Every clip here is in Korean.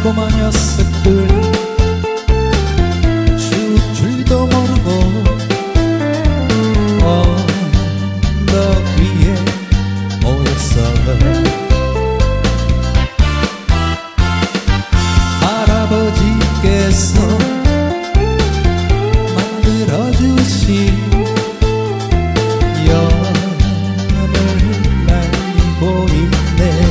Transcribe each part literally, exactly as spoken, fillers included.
꼬마 녀석들 추울 줄도 모르고 언덕 위에 모였어. 할아버지께서 만들어주신 연을 날리고 있네.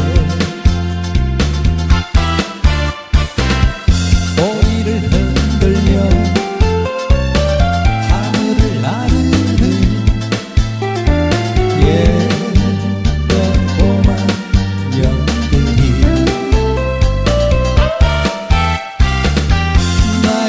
꼬리를 흔들며 하늘을 나르는 예쁜 꼬마 년들이 나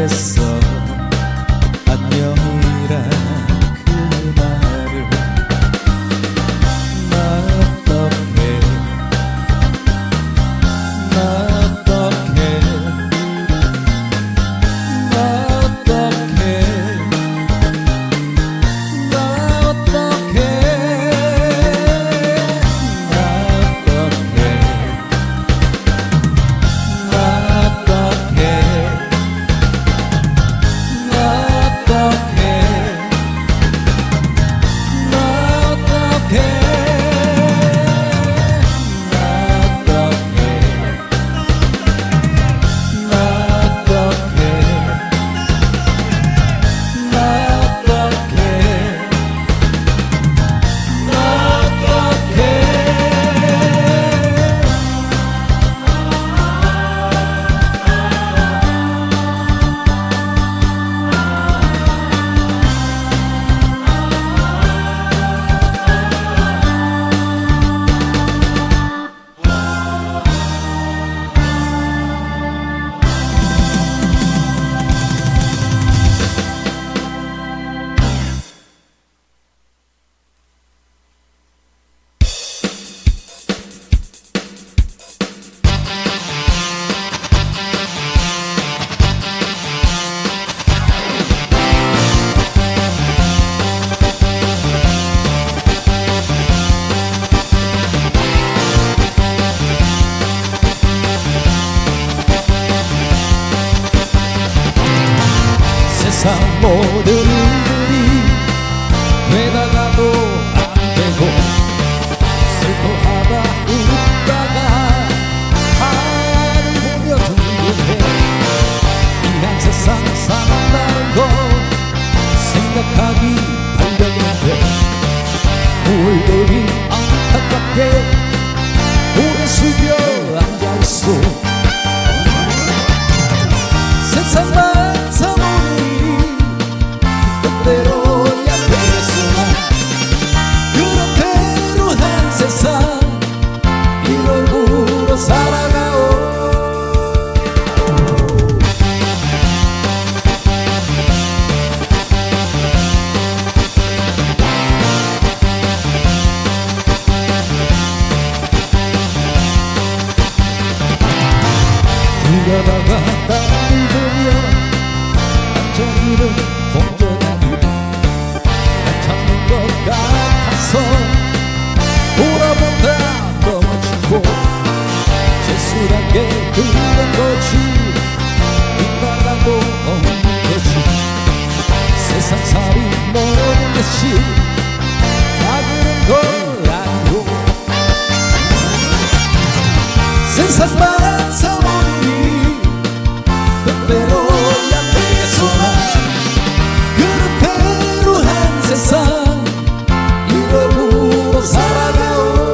했어. 안녕이란 그 말을 나 어떡해 나 어떡해 나 어떡해 나 어떡해 세상 모든 일들이 되다가도 안 되고 슬퍼하다 웃다가 하늘을 보며 둥근해 이한 세상 산다는 거 생각하기 발령인데 우울들이 안타깝게 고개 숙여 앉아있어. 세상만 사모니 뜻대로야 되겠으나 그런 대로 한 세상 이러고 살아가오. 누가다가 땀을 보며 앉아있는 공전하니 날 찾는 것 같아서 돌아보다 넘어지고 재수란 게 그런 거지 있다가도 없는 거지. 세상살이 모든 것이 다 그런 걸 알고 세상만 사모니 뜻대로야 되겠으나 그런 대로 한 세상 이러고 살아가오.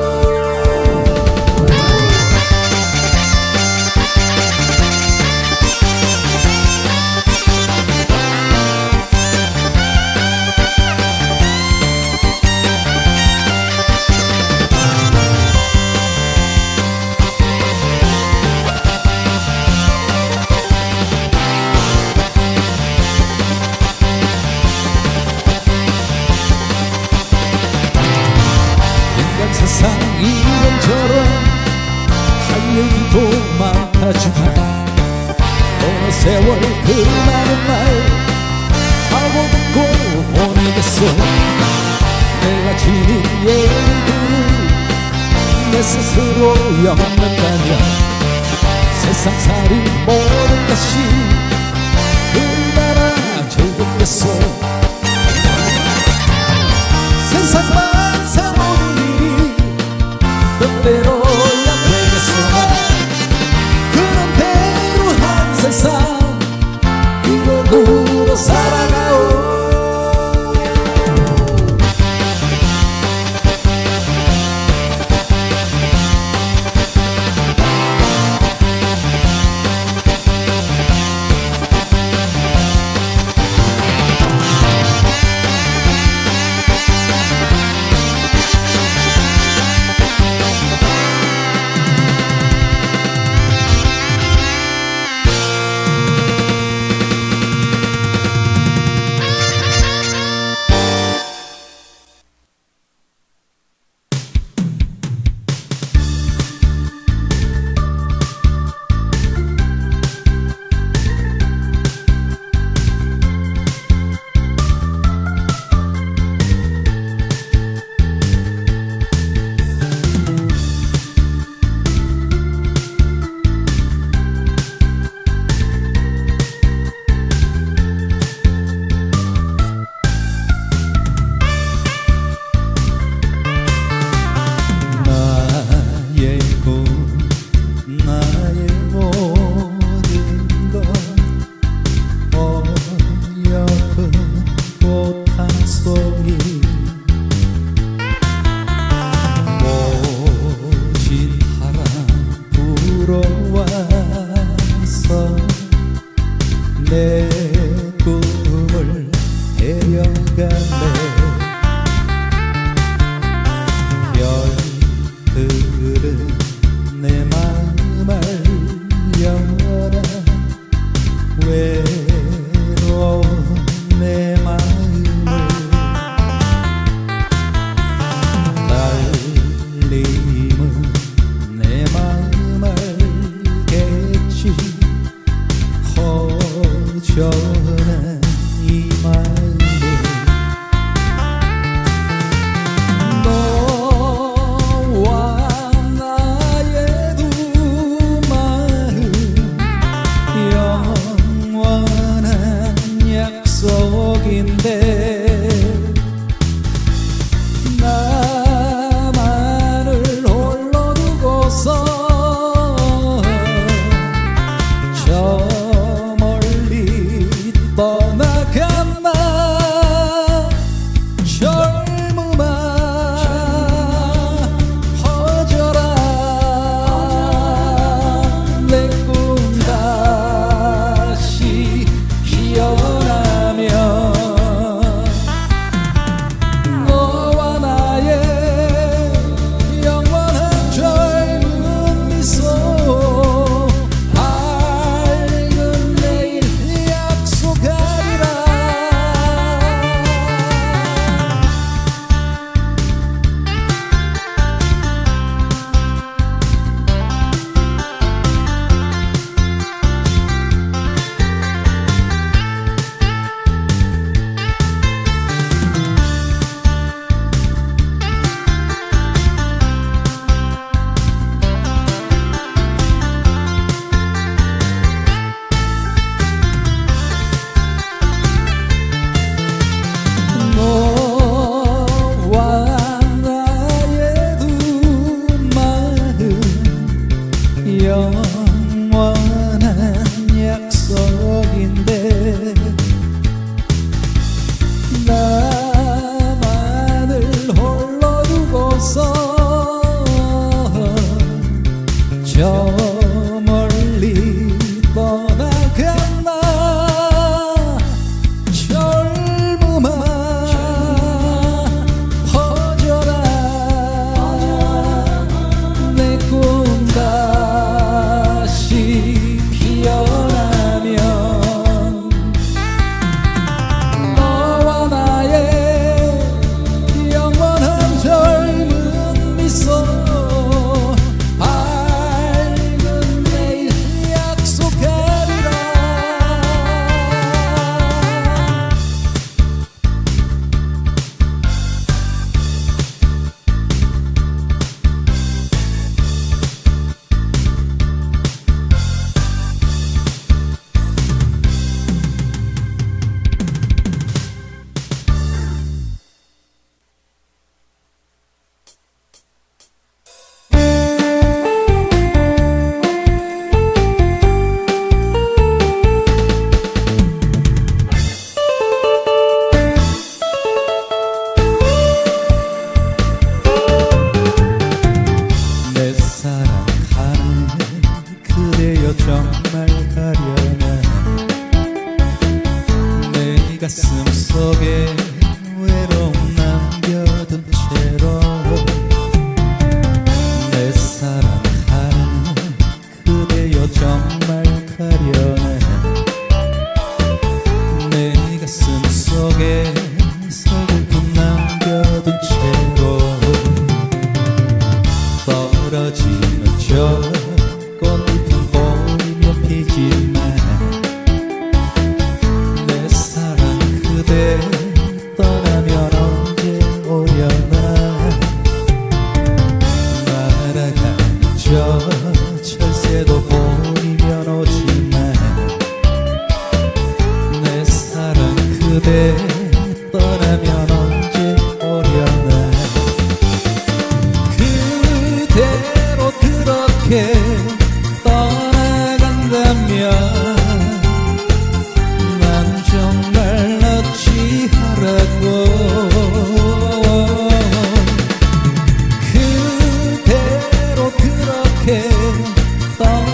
세상 이런저런 할 얘기도 많다지만 어느 세월 그 많은 말 하고 듣고 보내겠어. 내가 지닌 얘기들을 내 스스로 엮는다면 세상살이 모든 것이 얼마나 즐겁겠어. 세상만 사모니 뜻대로야 되겠으나 그런 대로 한 세상 이러고 살아가오. 들어와서 내 꿈을 데려가네. 별들은 내 마음 알려라. 외로운 내 마음을 달림은 내 마음 알겠지. 허전한 이 마음을 너와 나의 두 마음 영원한 약속인데 나만을 홀로 두고서 저 멀리 떠나갔나. 젊음아 퍼져라. 내 꿈 다시 피어나면 너와 나의 영원한 젊은 미소 밝은 내일 약속하리라. 너와 나의 두 마음 영원한 약속인데 나만을 홀로 두고서 저 멀리 떠나갔나. 젊음아 퍼져라. 내 꿈 다시 피어나면 너와 나의 영원한 젊은 미소 밝은 내일 약속하리라. 내 사랑하는 그대여 정말 가려나. 내 가슴 속에 외로움 남겨둔 채로 내 사랑하는 그대여 정말 가려나. 내 가슴 속에 서글픔 남겨둔 채로 떨어지는 저 꽃잎은 보이며 피지만 내 사랑 그대 떠나면 언제 오려나. 날아가는 저 철새도 보이면 오지만 내 사랑 그대 떠나면 언제 오려나. 그대로 그렇게 떠나간다면 난 정말 어찌하라고. 그대로 그렇게 떠나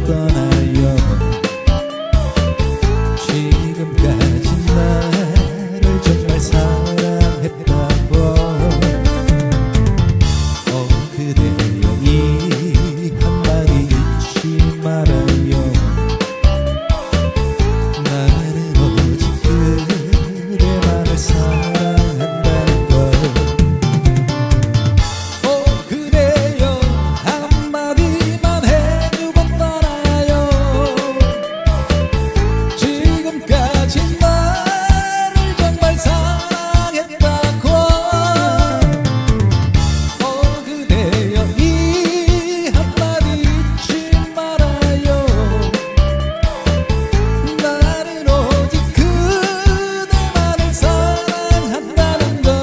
떠나요. 지금까지 나를 정말 사랑했다고. 어 그대여 이 한마디 잊지 말아요. 나는 오직 그대만을 사랑한다는 걸. 어 그대여 한마디만 해주고 떠나요. 지금까지 나를 정말 사랑했다고. 어 그대여 이 한마디 잊지 말아요. 나는 오직 그대만을 사랑한다는 걸.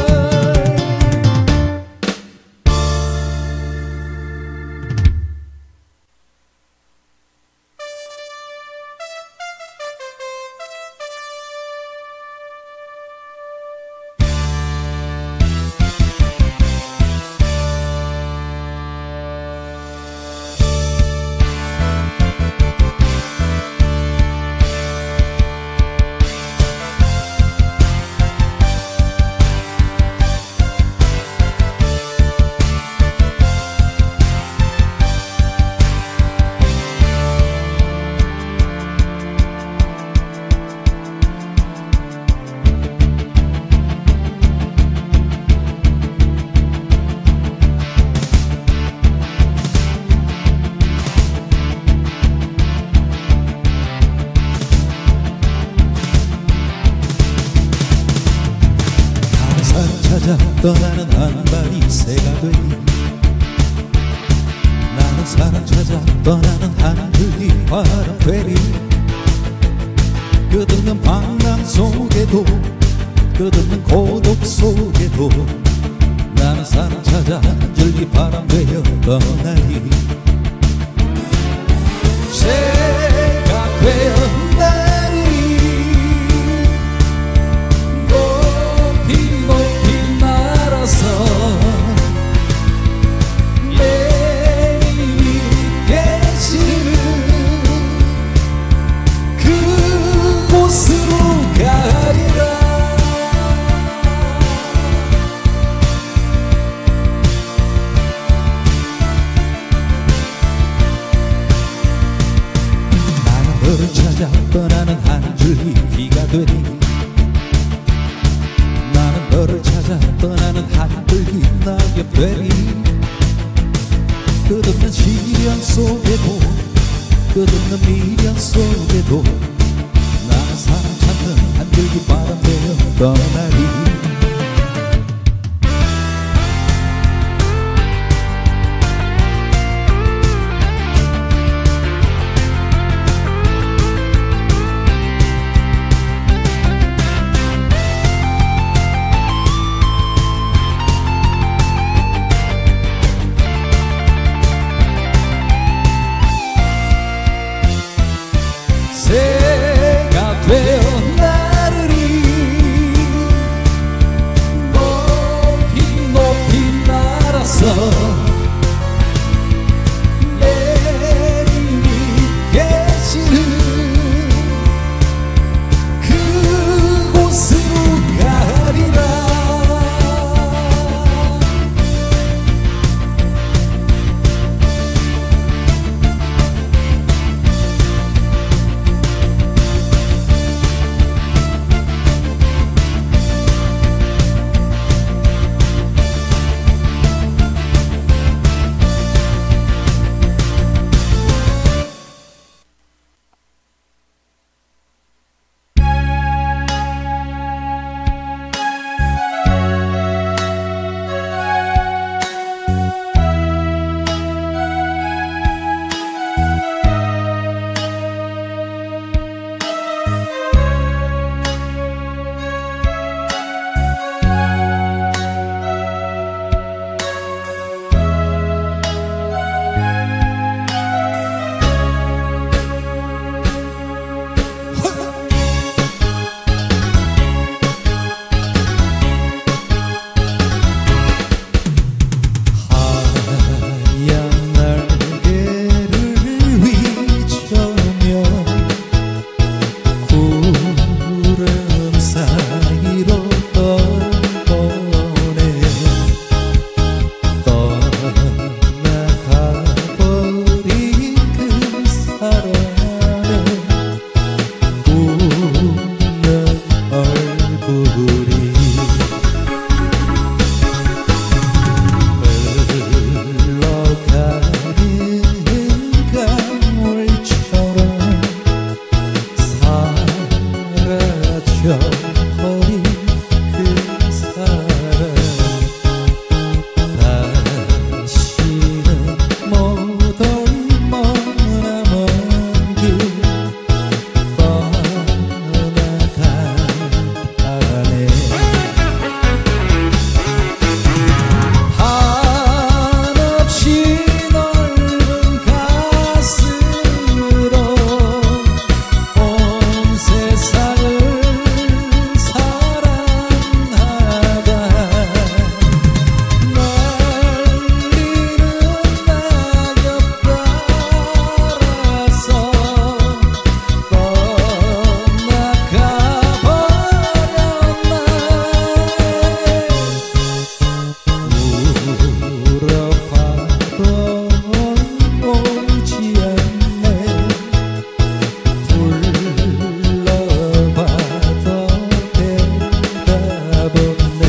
찾아 떠나는 한발이 새가 되니 나는 사랑 찾아 떠나는 한줄기 바람 되리. 끝없는 방랑 속에도 끝없는 고독 속에도 나는 사랑 찾아 한줄기 바람 되어 떠나리. 새가 되어 너를 찾아 떠나는 한 줄기 비가 되니 나는 너를 찾아 떠나는 한 줄기 낙엽 되니. 끝없는 시련 속에도 끝없는 미련 속에도 나는 사랑 찾는 한 줄기 바람 되어 떠나리. 새가 되어 나르리. 바람에 웃는 얼굴이 흘러가는 강물처럼 사라져버린 그 사람 다시는 못 올 머나먼 길 떠나간다네. 한없이 넓은 가슴으로 온 세상을 사랑하다 날리는 낙엽 따라서 떠나가버렸네. 물어봐도 오지 않네. 불러봐도 대답 없네.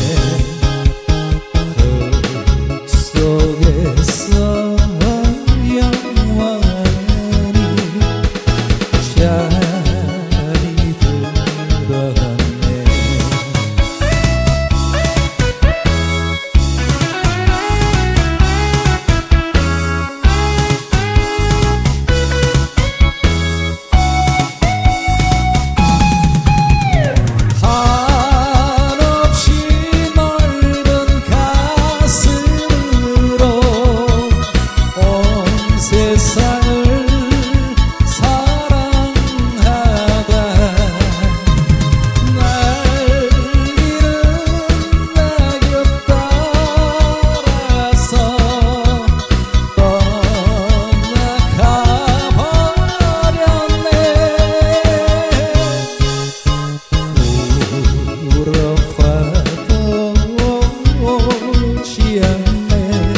흙 속에서 영원히 잠이 들었네. 한없이 넓은 가슴으로 온 세상을 사랑하다 날리는 낙엽 따라서 떠나가버렸네. 물어봐도 오지 않네.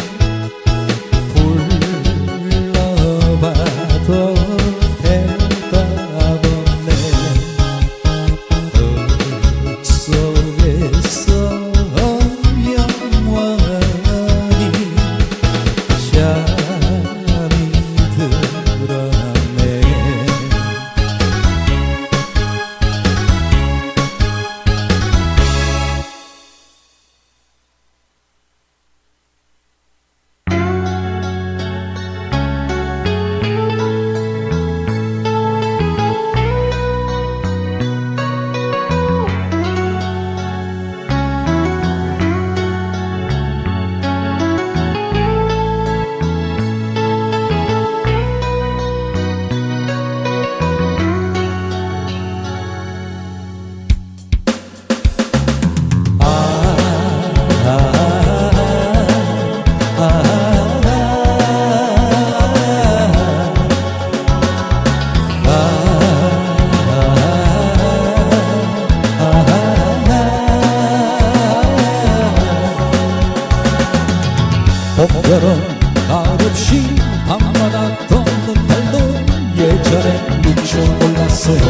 불러봐도 대답 없네. 흙 속에서 영원히 잠이 들었네. 봄여름 가없이 밤마다 떴는 달도 예전에 미처 몰랐어요.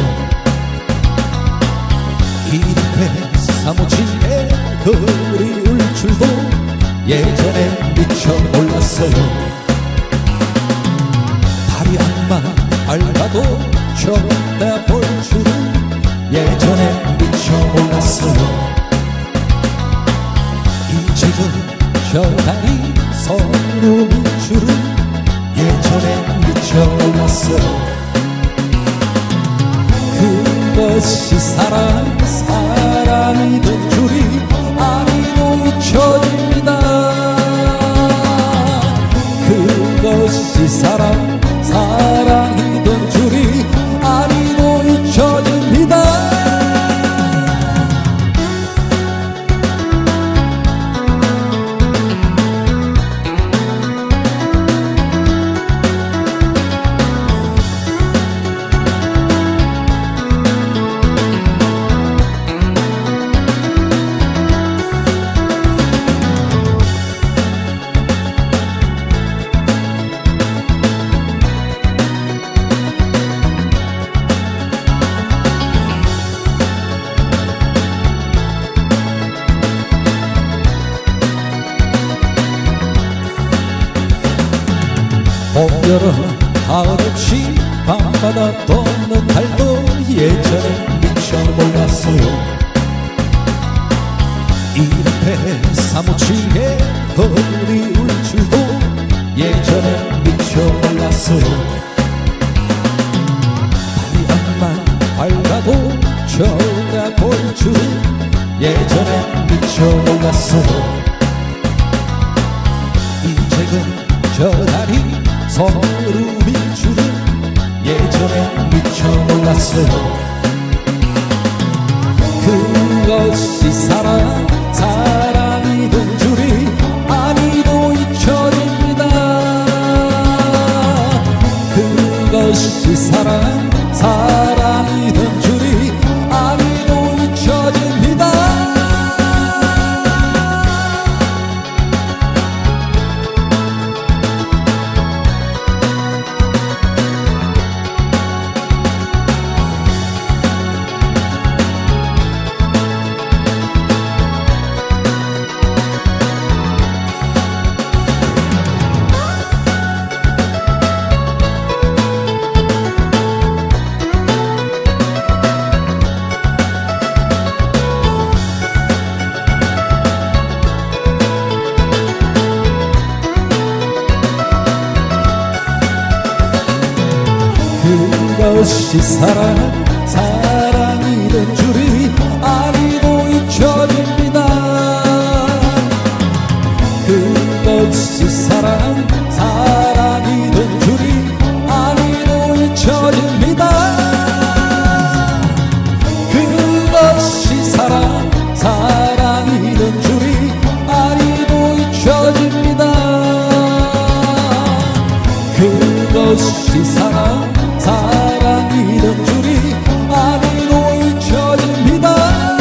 이렇게 사무치게 그리울 줄도 예전에 미처 몰랐어요. 달이 한번 밝아도 쳐다볼 줄은 예전에 미처 몰랐어요. 이제는 저 달이 서러운 줄은 예전에 미처 몰랐어요. 그것이 사랑 사랑이던 줄이 아니고 잊혀집니다. 그것이 사랑 사랑이던 줄이 아니고 잊혀집니다. 봄, 여름, 가을 없이 밤바다 덮는 달도 예전에 미처 몰랐어요. 이렇게 사무치게 그리울 줄도 예전에 미처 몰랐어요.太阳만 밝아도 겨울에 볼 줄은 예전에 미처 몰랐어요. 이제는 저 달이 서름인 줄은 예전에 미처 몰랐어요. 그것이 사랑, 사랑이던 줄이 아니도 잊혀집니다. 그것이 사랑, 사랑이던 줄이 아니도 잊혀집니다. 그것이 사랑, 사랑이던 줄이 아니도 잊혀집니다. 그것이 사랑, 사랑이던 줄이 아니도 잊혀집니다. 그것이 사랑, 사랑이던 줄이 아니도 잊혀집니다. 그것이 사랑, 사랑이던 줄이 아니도 잊혀집니다.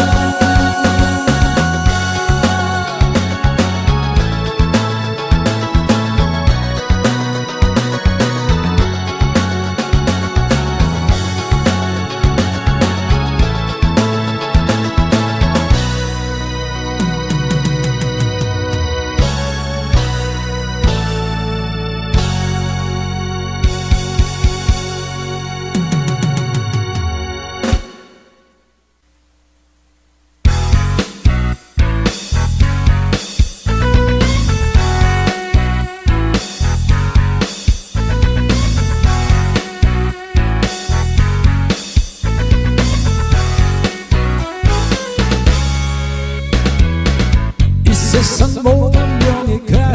세상 모든 명예가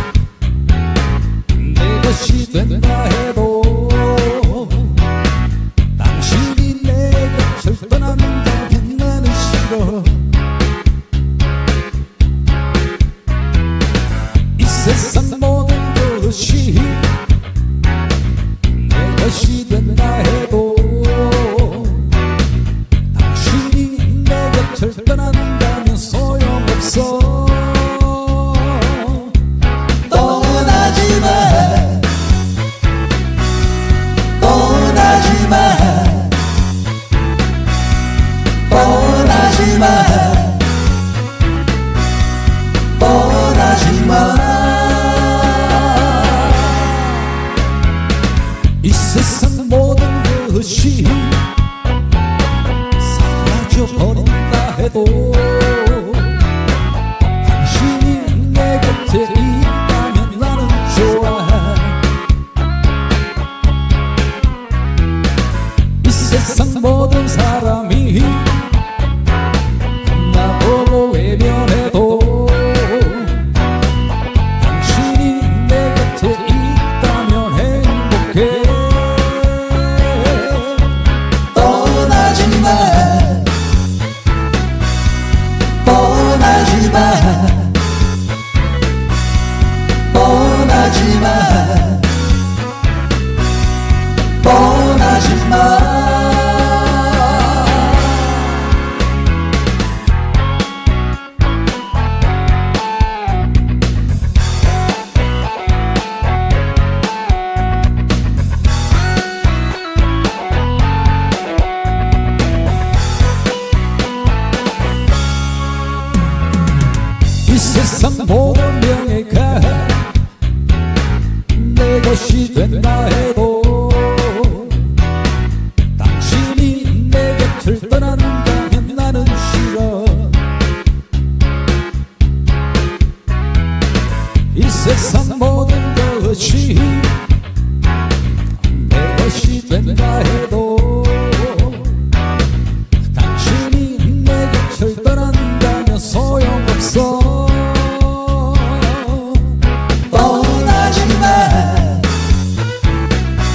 내 것이 된다 해도 당신이 내 곁을 떠난다면 나는 싫어. 이 세상 모든 것이 내 것이 된다 해도 당신이 내 곁을 떠난다면 소용없어. 이 세상 모든 것이 사라져버린다 해도 당신이 내 곁에 있다면 나는 좋아. 이 세상 모든 사람이 나보고 외면해도 당신이 내 곁에 있다면 행복해. 이 세상 모든 명예가 내 것이 된다 해도 당신이 내 곁을 떠난다면 나는 싫어. 이 세상 모든 것이 내 것이 된다 해도 당신이 내 곁을 떠난다면 소용없어. 떠나지마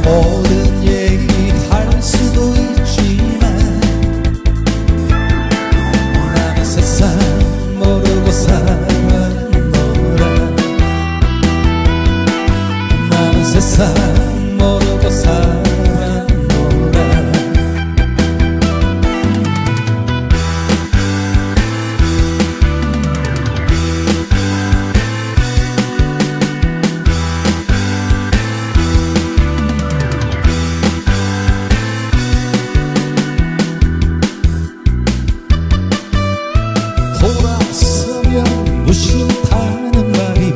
모든 얘기 할 수도 있지만 나는 세상 모르고 살았노라. 나는 세상 모르고 살았노라. 돌아서면 무심타는 말이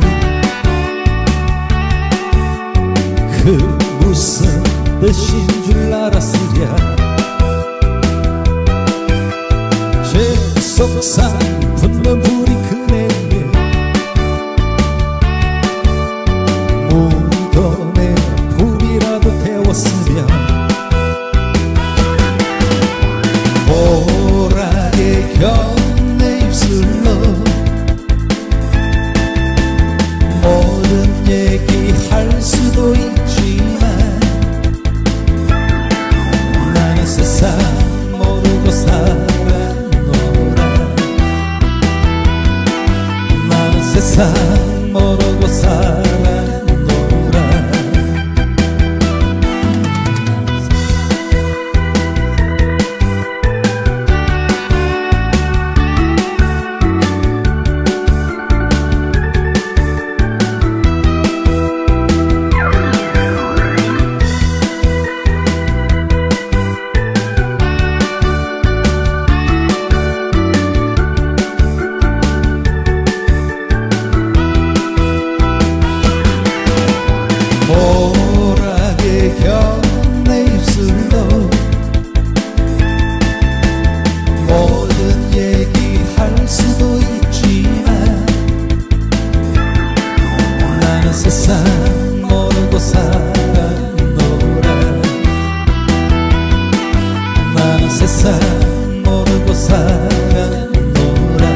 그 무슨 뜻인 줄 알았으랴. 제 속상 붙는 불이 그네에 무덤에 불이라도 태웠으면 보라게 겨 모든 얘기 할 수도 있지만 나는 세상 모르고 살았노라. 나는 세상 모르고 살았노라. 보라게 겨 내 입술로 모든 얘기 할 수도 있지만 나는 세상 모르고 살았노라. 나는 세상 모르고 살았노라.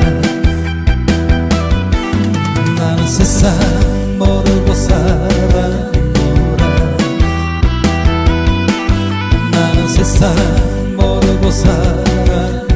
나는 세상 모르고 살았노라. 나는 세상 모르고 살았노라.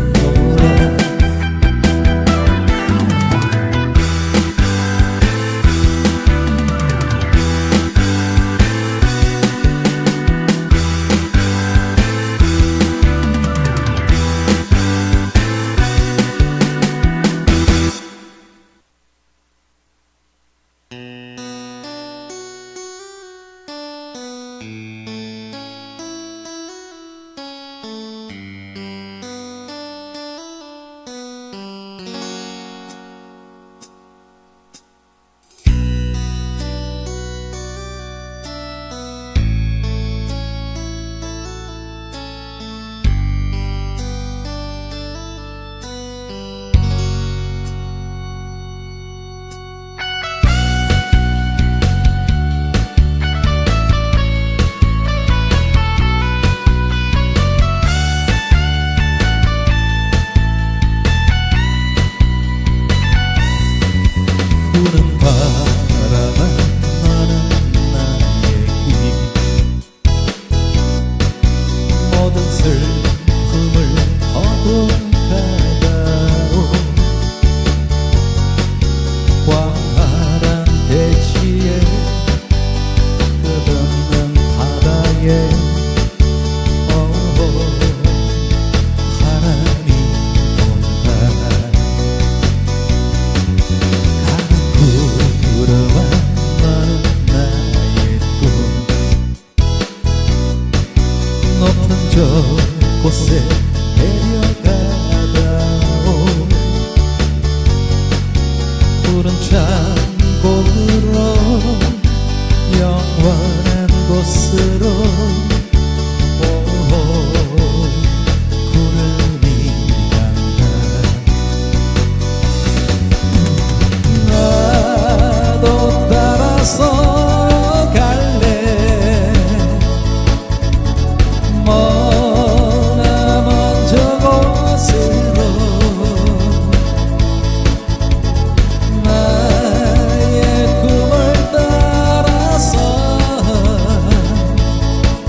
부는 바람아 너는 나의 힘 모든 슬픔을 허고 가다오. 광활한 대지에 끝없는 바다에 오 바람이 온다. 불어와 너는 나의 꿈 높은 저곳에 데려가다오. 푸른 창고로 영원한 곳으로 오 구름이 간다. 나도 따라서 갈래. 머나먼 저곳으로 나의 꿈을 따라서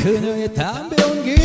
그녀의 담배 연기.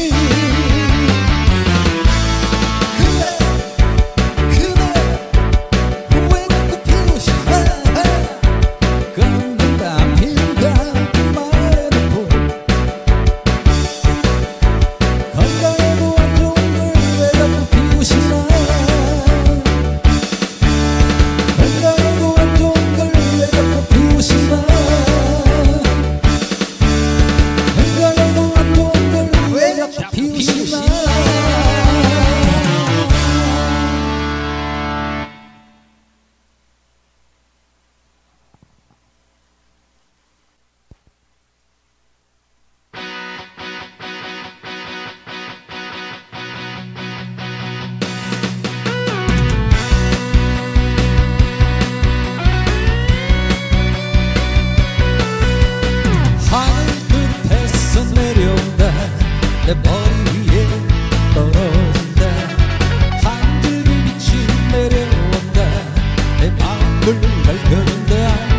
내 머리 위에 떨어진다. 한 줄기 빛이 내려온다. 내 마음을 밝혀준다.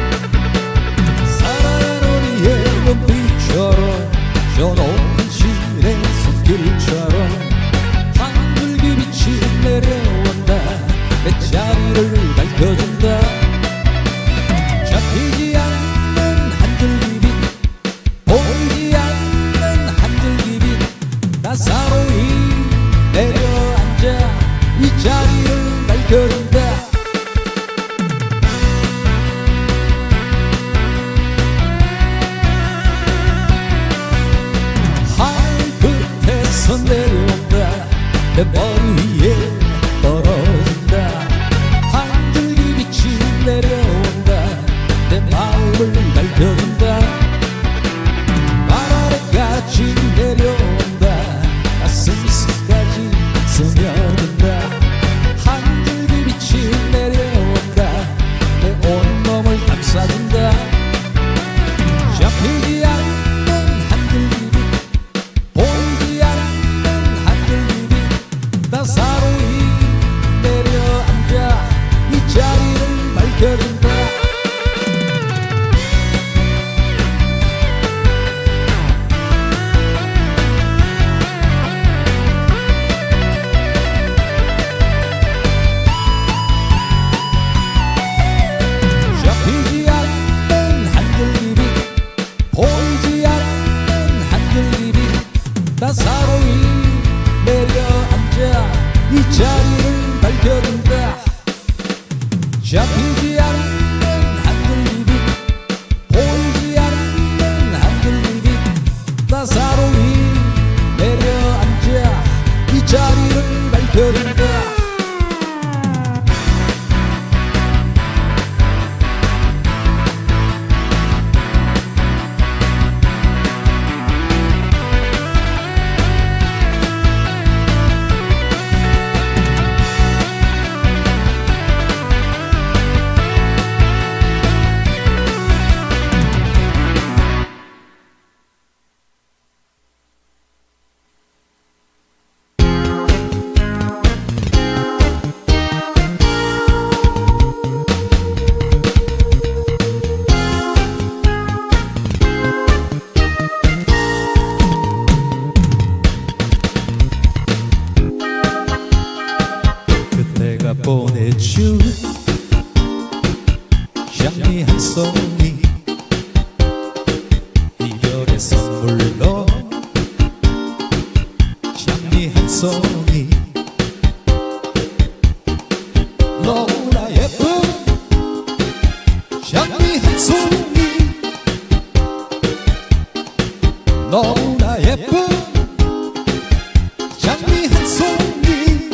사랑의 우리의 눈빛처럼 저 높은 실의 손길처럼 한 줄기 빛이 내려온다. 내 자리를 밝혀준다. 잡히지 않는 한 줄기 빛, 보이지 않는 한 줄기 빛, 나사로이 내려앉아 이 자리를 밝혀준다. 하늘 끝에서 내려온다. 내 머리 위에 떨어진다. 한 줄기 빛이 내려온다. 내 마음을 밝혀준다. 말 아래까지 내려온다. 가슴속까지 스며든다. 한 줄기 빛이 내려온다. 내 온몸을 감싸준다. 잡히지 않는 한 줄기 빛, 보이지 않는 한 줄기 빛, 나사로이 내려앉아 이 자리를 밝혀준다. 잡히지 않는 한 줄기 빛, 보이지 않는 한 줄기 빛, 나사로이 내려앉아 이 자리를 밝혀준다. 잡히지 않는 한 줄기 빛, 보이지 않는 한 줄기 빛, 나사로이 내려앉아 이 자리를 밝혀준다. 그때가 보내준 향기 한 송이, 이별의 선물로 향기 한 송이, 너무나 예쁜 향기 한 송이, 너무나 예쁜 향기 한 송이.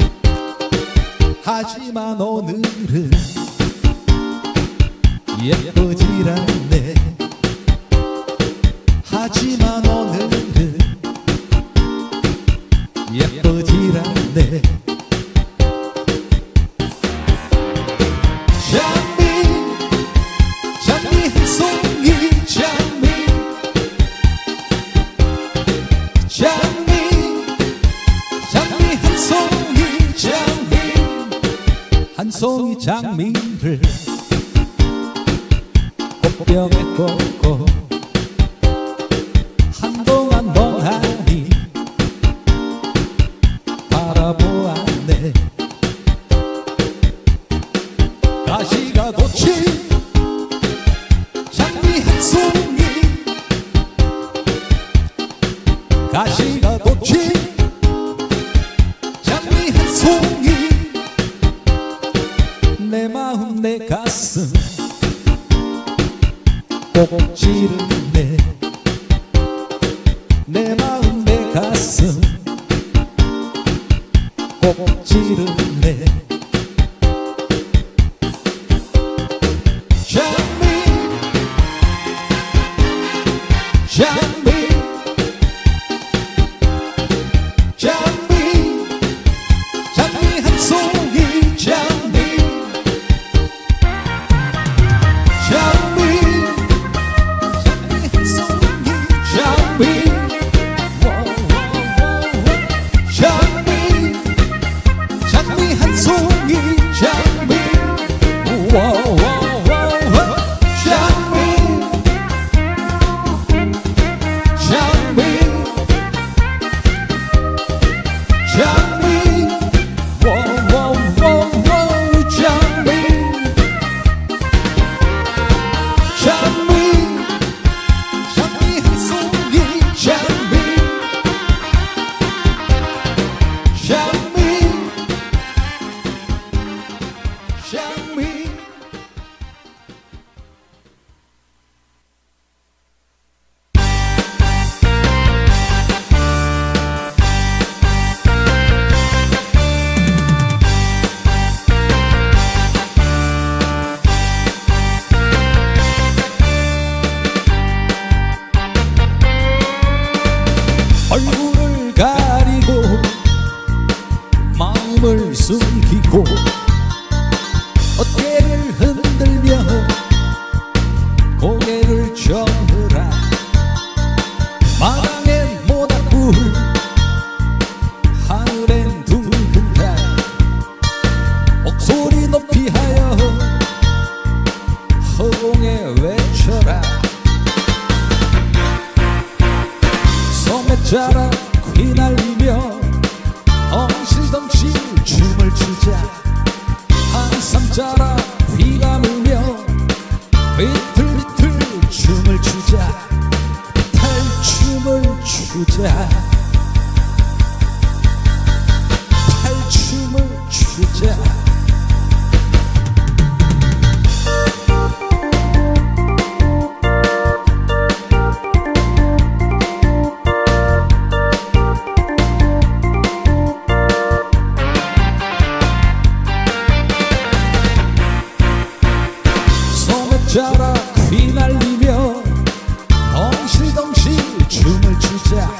하지만 오늘은 예쁘질 않네. 하지만 오늘은 예쁘질 않네. 장미, 장미 한 송이, 장미, 장미, 장미 한 송이, 장미, 한 송이 장미를 꽃병에 꽂고 한동안 가시가 돋친 장미 한 송이 내 마음 내 가슴 꼭 찌르네 내 마음 내 가슴 꼭 찌르네 장미 장미 장미 장미 한 송이 장미 장미 장미 한 송이 장미 장미 장미 한 송이 장미 얼굴을 가리고 마음을 숨기고 어깨를 흔들며 고개를 저으라 마당엔 모닥불 하늘엔 둥근 달 목소리 높이 하여 허공에 외쳐라 소매자락 휘날리며 덩실덩실 춤을 추자 한삼자락 휘감으며 비틀비틀 춤을 추자 탈춤을 추자 탈춤을 추자 자락 휘날리며 덩실덩실 춤을 추자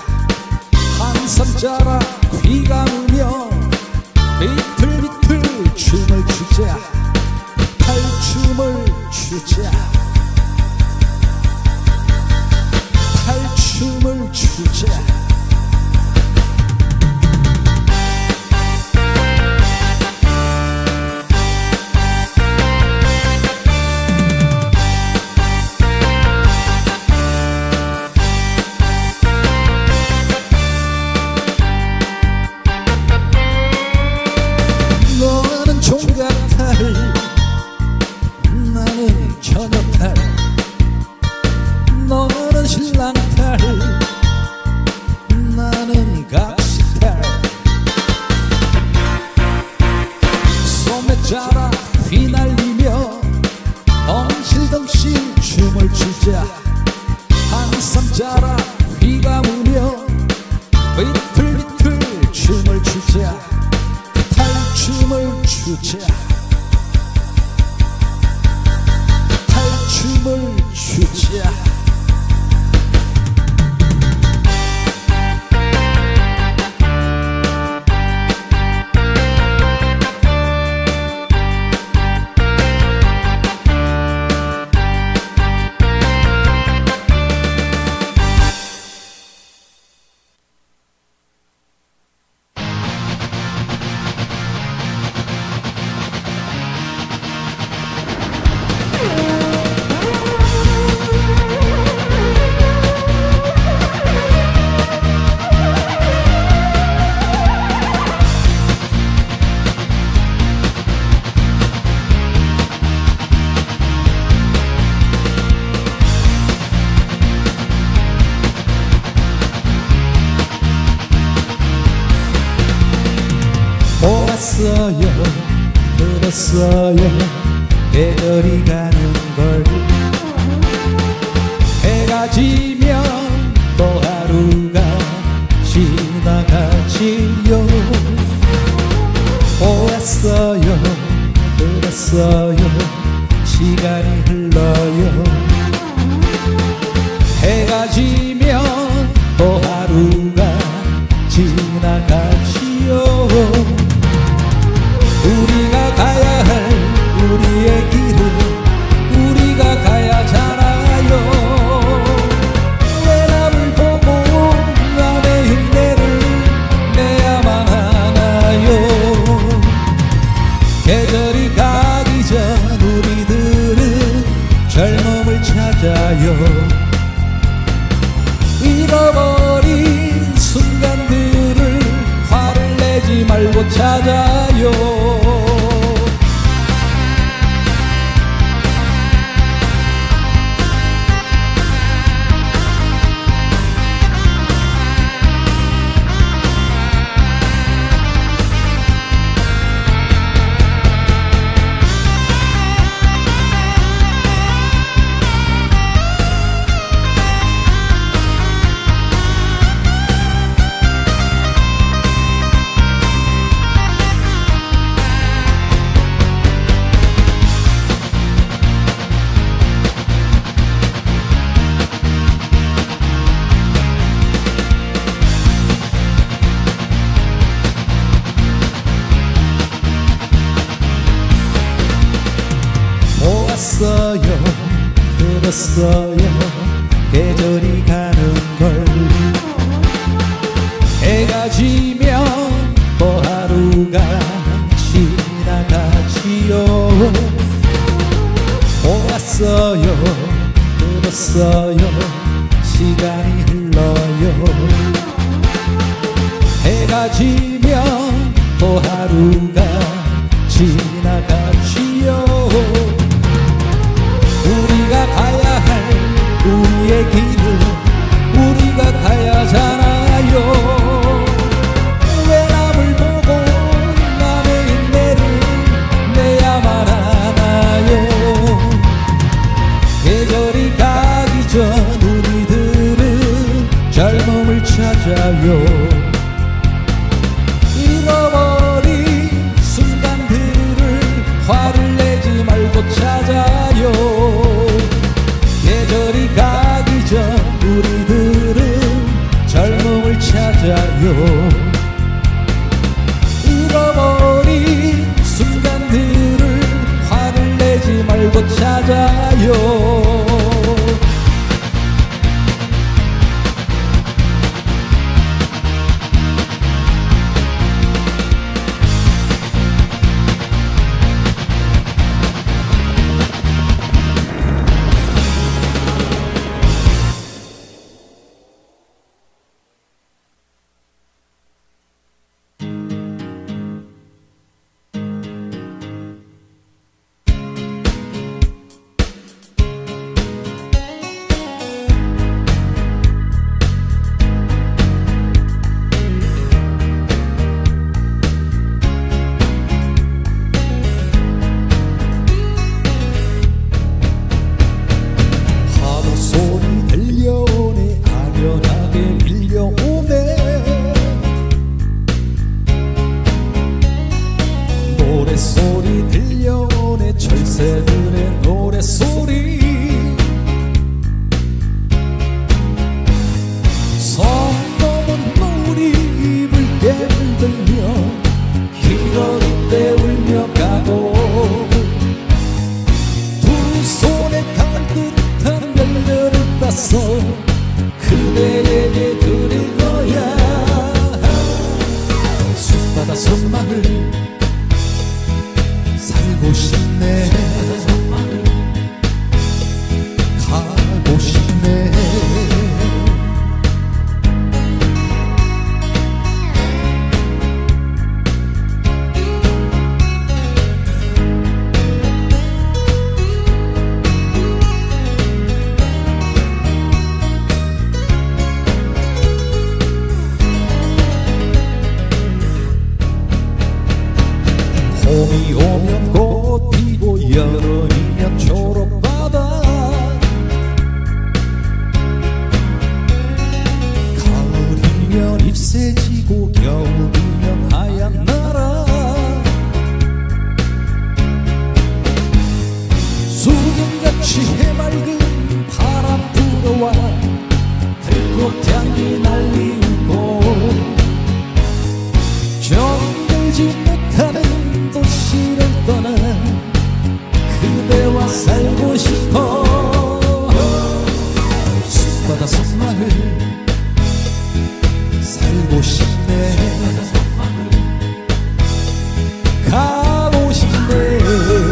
한삼자락 휘감으며 비틀비틀 춤을 추자 탈춤을 추자 탈춤을 추자 보았어요 들었어요 계절이 가는걸 해가 지면 또 하루가 지나가지요 보았어요 들었어요 시간이 흘러요 해가 지면 또 하루가 지나가지요 우리가 가야 할 우리의 길은 우리가 가야잖아요 왜 남을 보고 남의 흉내를 내야만 하나요 계절이 가기 전 우리들은 젊음을 찾아요 잃어버린 순간들을 화를 내지 말고 찾아요 보았어요 들었어요 계절이 가는걸 해가 지면 또 하루가 지나가지요 보았어요 들었어요 시간이 흘러요 해가 지면 또 하루가 지나가지요 우리가 가야 할 우리의 길을 우리가 가야잖아요 왜 남을 보고 남의 흉내를 내야만 하나요 계절이 가기 전 우리들은 젊음을 찾아요 잃어버린 순간들을 화를 내지 말고 찾아요 계절이 가기 전 우리들은 젊음을 찾아요 잃어버린 순간들을 화를 내지 말고 찾아요 노랫소리 들려오네 철새들의 노랫소리 성 넘은 놀이입을 깨물며 기러기 때 울며 가고 두 손에 갈듯한 열매를 따서 그대에게 드릴 거야 숲바다 섬마을 살고 싶네 가고 싶네 가을이면 잎새 지고 겨울이면 하얀 나라 수경같이 해맑은 바람 불어와 들꽃향기 날리고 정들지 못하는 도시를 떠나 그대와 살고 싶어 숲바다 섬마을 살고 싶네 가고 싶네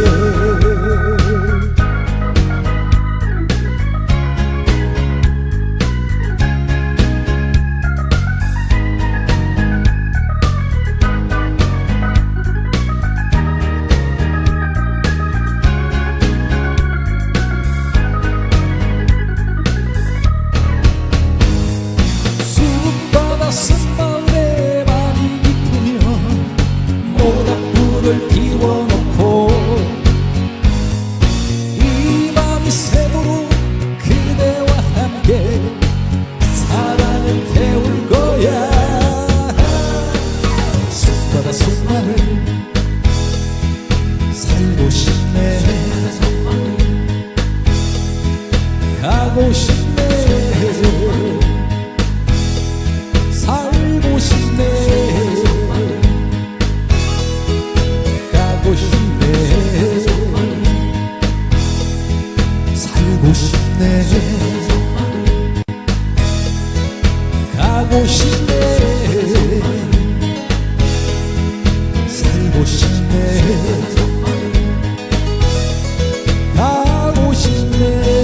섬마을에 많이 깊으면 모닥불을 피워놓고 이 밤이 새도록 그대와 함께 사랑을 태울 거야 숲바다 섬마을 살고 싶네 가고 싶네 살고 싶네 가고 싶네 살고 싶네 가고 싶네 살고 싶네 가고 싶네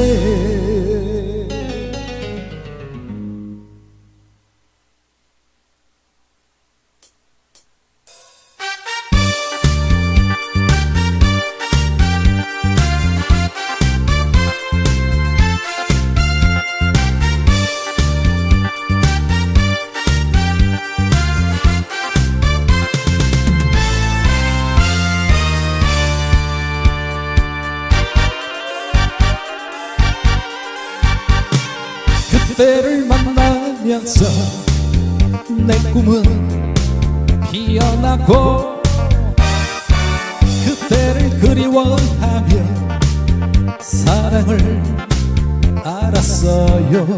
그대를 만나면서 내 꿈은 피어나고 그대를 그리워하며 사랑을 알았어요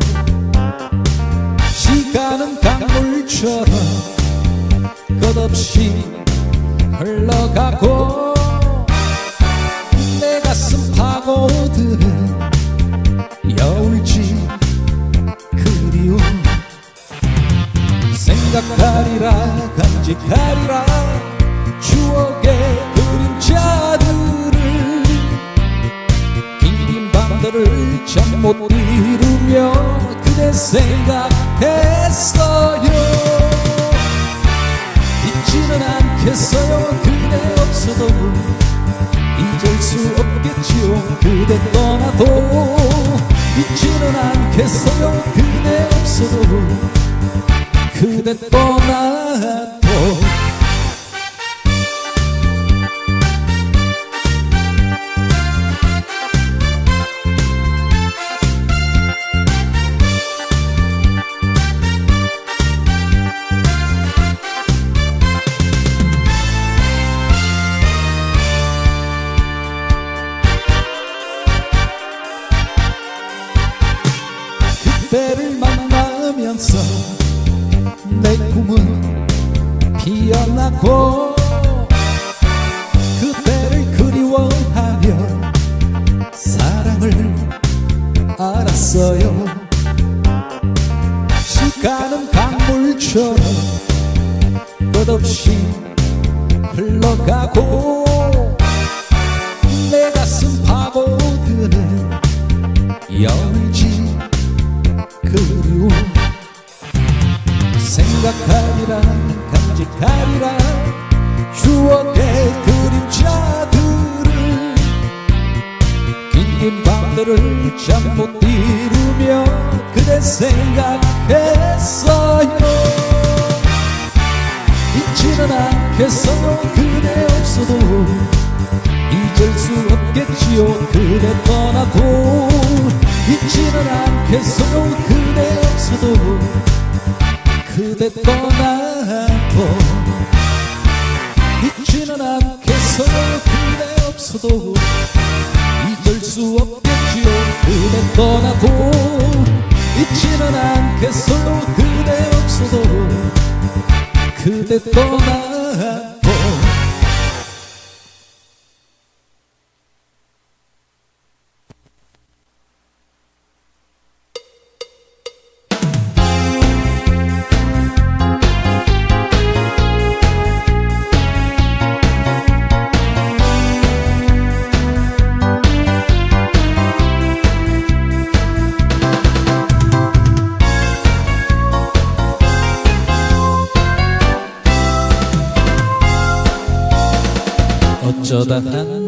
시간은 강물처럼 끝없이 흘러가고 내 가슴 파고드는 여울지 그리움 생각하리라 간직하리라 추억의 그림자들을 긴 밤들을 잠 못 이루며 그대 생각했어요 잊지는 않겠어요 그대 없어도 잊을 수 없겠지요 그대 떠나도 잊지는 않겠어요 그대 없어도 그대 떠나도 그대를 만나면서 내 꿈은 피어나고 그대를 그리워하며 사랑을 알았어요 시간은 강물처럼 끝없이 흘러가고 내 가슴 파고드는 여울지 그리움 생각하리라 간직하리라 추억의 그림자들을 긴 밤들을 잠 못 이루며 그대 생각했어요 잊지는 않겠어요 그대 없어도 잊을 수 없겠지요 그대 떠나도 잊지는 않겠어요 그대 없어도 그대 떠나도 잊지는 않겠어. 그대 없어도 잊을 수 없겠지요. 그대 떠나도 잊지는 않겠어. 그대 없어도 그대 떠나도. 어쩌다 한